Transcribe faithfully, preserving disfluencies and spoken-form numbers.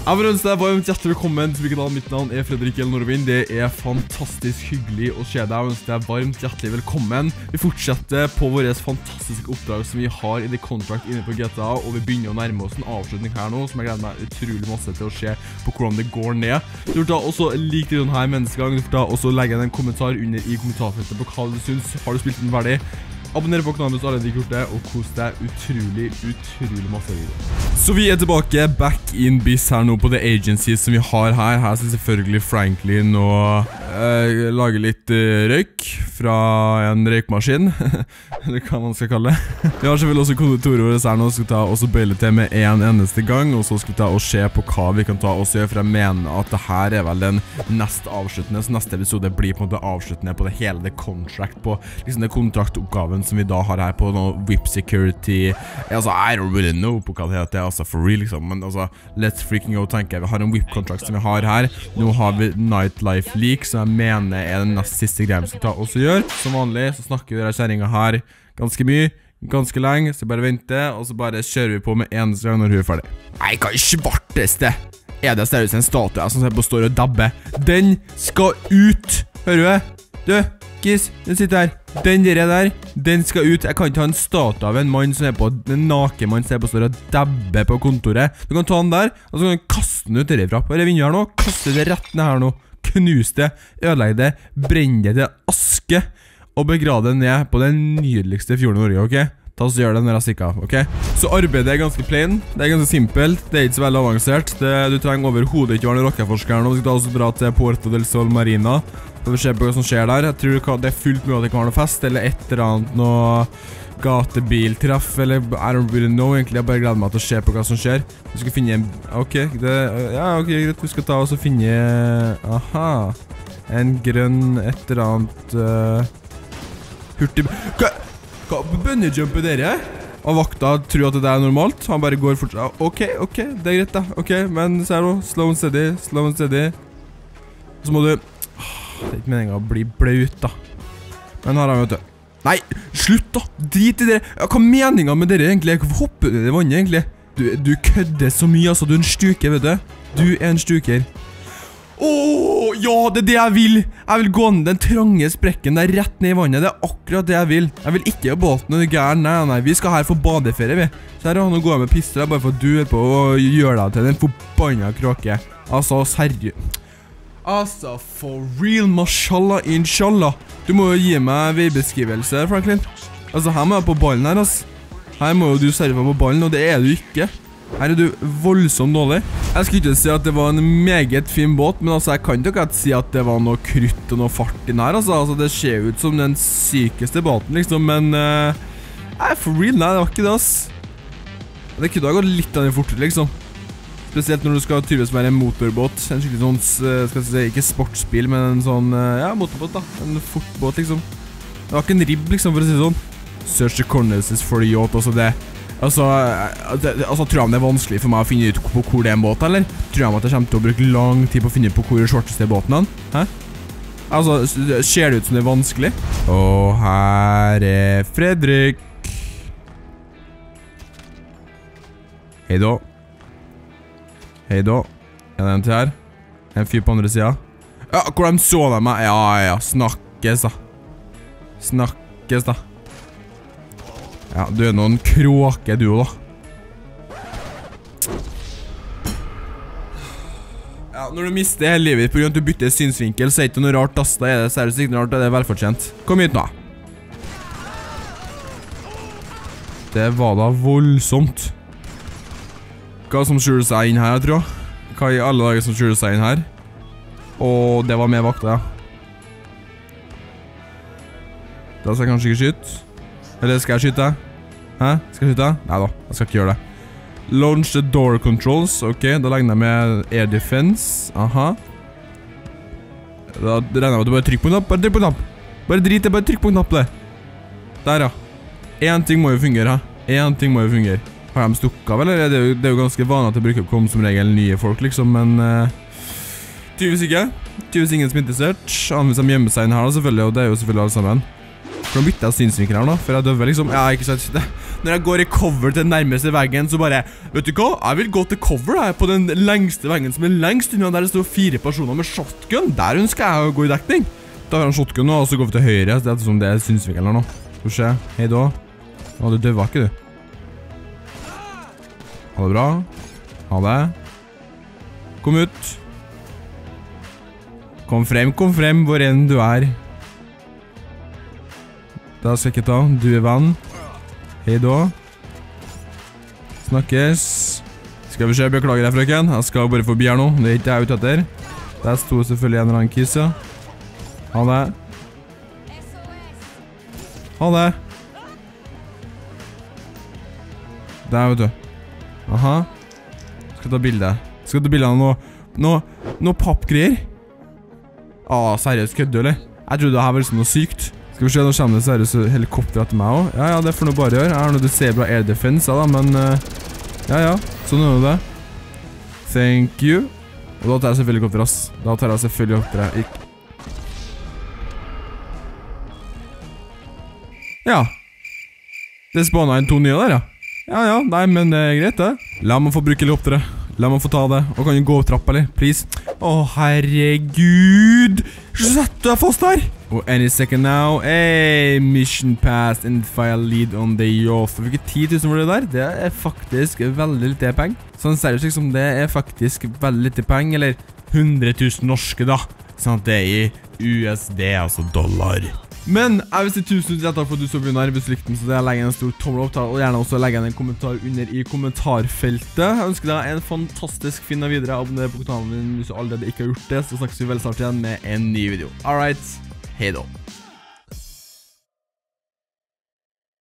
Jeg vil ønske deg varmt hjertelig velkommen til kanalen. Mitt navn er Fredrik L. Norvin. Det er fantastisk hyggelig å se deg. Jeg ønsker deg varmt hjertelig velkommen. Vi fortsetter på våre fantastiske oppdrag som vi har i The Contract inne på G T A, og vi begynner å nærme oss en avslutning her nå, som jeg gleder meg utrolig masse til å se på hvordan det går ned. Du får da også like det denne menneskegang. Du får da også legge en kommentar under i kommentarfeltet på hva du synes. Har du spilt den ferdig? Abonner på kanalen hvis du allerede ikke gjort det, og kos deg utrolig, utrolig masse video. Så vi er tilbake, back in biz her nå på The Agency som vi har her. Her skal selvfølgelig Franklin og uh, lage litt uh, røyk fra en røykmaskin, eller hva man skal kalle det. Vi har selvfølgelig også kontoret vårt her nå, skal vi ta også bøyle til med en eneste gang, og så skal vi ta og se på hva vi kan ta og gjøre, for jeg mener at det her er vel den nest avsluttende, så neste episode blir på en måte avsluttende på det hele The Contract, på liksom det kontraktoppgaven som vi da har her på noe V I P Security. Altså, I don't really know på hva det heter, altså for real liksom, men altså, let's freaking go, tenker jeg. Vi har en V I P-kontrakt som vi har her. Nå har vi Nightlife Leak, som jeg mener er den nest siste greien som vi tar også gjør. Som vanlig så snakker vi denne kjæringen her ganske mye, ganske lenge, så bare vente, og så bare kjører vi på med eneste gang når hun er ferdig. Nei, hva er svarteste? Er det seriøst en statue som står og dabber? Den skal ut! Hører du? Du, Kis, den sitter her. Den der der, den skal ut. Jeg kan ikke ha en statue av en mann som er på, en naken mann som er på står og dabber på kontoret. Du kan ta den der, og så kan du kaste den ut derifra. Bare vinner her nå, kaste det rett ned her nå. Knus det, ødelegg det, brenn det til aske, og begrave det ned på den nydeligste fjorden i Norge, ok? Ta så gjør det når jeg stikker av, ok? Så arbeidet er ganske plain, det er ganske simpelt, det er ikke så veldig avansert. Det, du trenger overhodet ikke være noen rockeforsker nå. Vi skal også dra til Puerto del Sol Marina, for å se på hva som skjer der. Jeg tror det er fullt med at det kan være noe fest, eller et eller annet, noe gatebiltreff, eller I don't really know egentlig. Jeg bare gleder meg til å se på hva som skjer. Vi skal finne en, ok, det, ja, ok, greit, vi skal ta og så finne, aha, en grønn, et eller annet, uh, hurtig, hva? Hva bønnejumper dere? Og vakta tror at det er normalt. Han bare går fortsatt. Ok, ok, det er greit da. Ok, men ser du, slow and steady, slow and steady. Og så må du... Det er ikke meningen å bli blaut da. Men her har vi, vet du. Nei, slutt da! Drit i dere! Ja, hva er meningen med dere egentlig? Hvorfor hopper du i vannet egentlig? Du, du kødder så mye, altså. Du er en stuker, vet du. Du er en stuker. Åh, ja, det er det jeg vil. Jeg vil gå ned den trange sprekken der rett ned i vannet. Det er akkurat det jeg vil. Jeg vil ikke ha båten og gæren. Nei, nei, vi skal her få badeferie, vi. Så her, nå går jeg med pister bare for at du er på å gjøre deg til den forbannet kråke. Altså, seriøst. Altså, for real, mashallah, inshallah. Du må jo gi meg veibeskrivelse, Franklin. Altså, her må jeg på ballen her, ass. Her må jo du serve på ballen, og det er du ikke. Her er du voldsomt dårlig. Jeg skulle ikke si at det var en meget fin båt, men altså, jeg kan ikke si at det var noe krutt og noe fart i den her, altså. Altså, det ser ut som den sykeste båten, liksom, men... Uh, nei, for real, nei, det var ikke det, ass. Det kunne ha gått litt av den fortere, liksom. Spesielt når du skal tydeligvis være en motorbåt. En skikkelig sånn, skal jeg si, ikke sportsbil, men en sånn, ja, motorbåt da. En fortbåt, liksom. Det var ikke en ribb, liksom, for å si sånn. Search the corners for the yacht, altså det... Altså, det, altså, tror jeg det er vanskelig for meg å finne ut på hvor det er en båt, eller? Tror jeg at jeg kommer til å bruke lang tid på å finne ut på hvor det svarteste båten er? Hæ? Altså, ser det ut som det er vanskelig? Og her er Fredrik. Hei da. Hei da. Er det en til her? En fyr på andre siden. Ja, hvor de så de meg? Ja, ja, snakkes da. Snakkes da. Ja, du er noen kråke du da. Ja, når du mister hele livet på grunn av at du bytter synsvinkel, så er det ikke noe rart, ass. Da er det seriøst ikke noe rart, det er velfortjent. Kom hit nå. Det var da voldsomt. Hva som skjuler seg inn her, jeg tror. Hva i alle dager som skjuler seg inn her? Og det var med vakta, ja. Da skal jeg kanskje ikke skyte. Eller skal jeg skyte? Hæ? Skal jeg skyte? Neida, jeg skal ikke gjøre det. Launch the door controls. Ok, da legger jeg med air defense. Aha. Da regner jeg med at du bare trykker på en knapp. Bare trykk på en knapp. Bare drit det, bare trykk på en knapp det. Der, ja. En ting må jo fungere, hæ? En ting må jo fungere. Har de stukket av, eller? Det er jo, det er jo ganske vanlig at det bruker å komme som regel nye folk, liksom, men... Uh, tydeligvis ikke. Tydeligvis ingen som er interessert. Annet hvis de gjemmer seg inn her, selvfølgelig, og det er jo selvfølgelig alle sammen. Hvordan bytter jeg synsvinkel her nå? For jeg døver liksom. Ja, ikke sant. Når jeg går i cover til den nærmeste veggen, så bare, vet du hva? Jeg vil gå til cover her på den lengste veggen som er lengst unna, der det står fire personer med shotgun. Der ønsker jeg å gå i dekning. Da har han shotgun nå, og så går vi til høyre, det er som det er synsvinkel her nå. Skal vi se. Hei da. Å, du døver ikke, du. Ha det bra. Ha det. Kom ut. Kom frem, kom frem, hvor enn du er. Da skal jeg ikke ta. Du er venn. Hei da. Snakkes. Skal vi se, beklager deg, frøken. Jeg skal bare forbi her nå. Det er ikke jeg ute etter. Der sto selvfølgelig en eller annen kiss, ja. Ha det. Ha det. Der, vet du. Aha. Skal ta bildet. Skal ta bildet av noe, noe, noe pappgreier. Ah, seriøst kødde, eller? Jeg trodde det her var liksom noe sykt. Skal vi se, nå kommer det seriøst helikopter etter meg også. Ja, ja, det får noe bare gjøre. Jeg har noe du ser bra air defense, da, men... Uh, ja, ja, sånn er det. Thank you. Og da tar jeg selvfølgelig helikopter, ass. Da tar jeg selvfølgelig helikopter. Ikke. Ja. Det spawnet en to nye der, ja. Ja, ja, nei, men det er greit, det. La meg få bruke helikopteret. La meg få ta det. Og kan du gå opp trapp, eller? Please. Åh, herregud. Sett deg fast her. Og any second now. Hey, mission passed and file lead on the off. Vi fikk ti tusen for det der. Det er faktisk veldig lite penger. Sånn seriøst, liksom, det er faktisk veldig lite penger. Eller hundre tusen norske, da. Sånn at det er i U S D, altså dollar. Men jeg vil si tusen takk for at du så begynner. Hvis du likte den, så det er legge en stor tommel opp, og gjerne også legge en kommentar under i kommentarfeltet. Jeg ønsker deg en fantastisk fin videre. Abonner på kanalen min hvis du allerede ikke har gjort det, så snakkes vi veldig snart igjen med en ny video. Alright, hei da.